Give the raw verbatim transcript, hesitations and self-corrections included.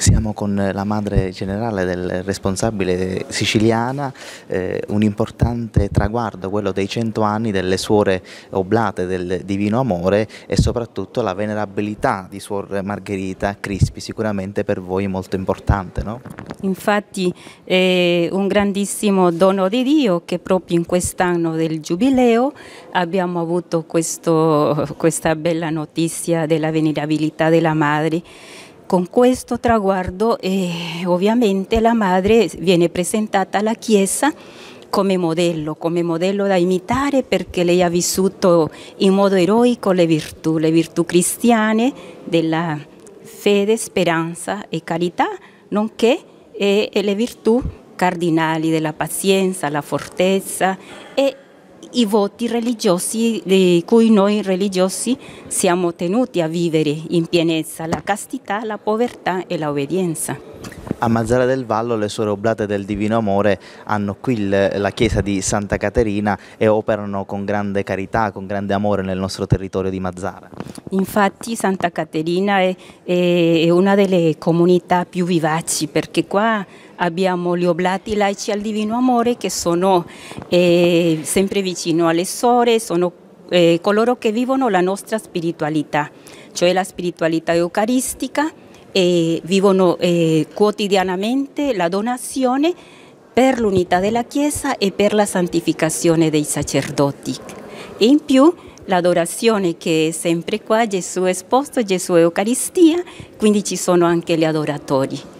Siamo con la madre generale del responsabile siciliana, eh, un importante traguardo, quello dei cento anni delle suore oblate del Divino Amore e soprattutto la venerabilità di Suor Margherita Crispi, sicuramente per voi molto importante, no? Infatti è un grandissimo dono di Dio che proprio in quest'anno del Giubileo abbiamo avuto questo, questa bella notizia della venerabilità della madre. Con questo traguardo eh, ovviamente la madre viene presentata alla Chiesa come modello, come modello da imitare perché lei ha vissuto in modo eroico le virtù, le virtù cristiane della fede, speranza e carità, nonché e, e le virtù cardinali della pazienza, la fortezza e i voti religiosi di cui noi religiosi siamo tenuti a vivere in pienezza, la castità, la povertà e l'obbedienza. A Mazzara del Vallo le suore oblate del Divino Amore hanno qui il, la chiesa di Santa Caterina e operano con grande carità, con grande amore nel nostro territorio di Mazzara. Infatti Santa Caterina è, è una delle comunità più vivaci perché qua abbiamo gli oblati laici al Divino Amore che sono eh, sempre vicino alle suore, sono eh, coloro che vivono la nostra spiritualità, cioè la spiritualità eucaristica e vivono eh, quotidianamente la donazione per l'unità della Chiesa e per la santificazione dei sacerdoti. E in più l'adorazione che è sempre qua, Gesù è esposto, Gesù è Eucaristia, quindi ci sono anche gli adoratori.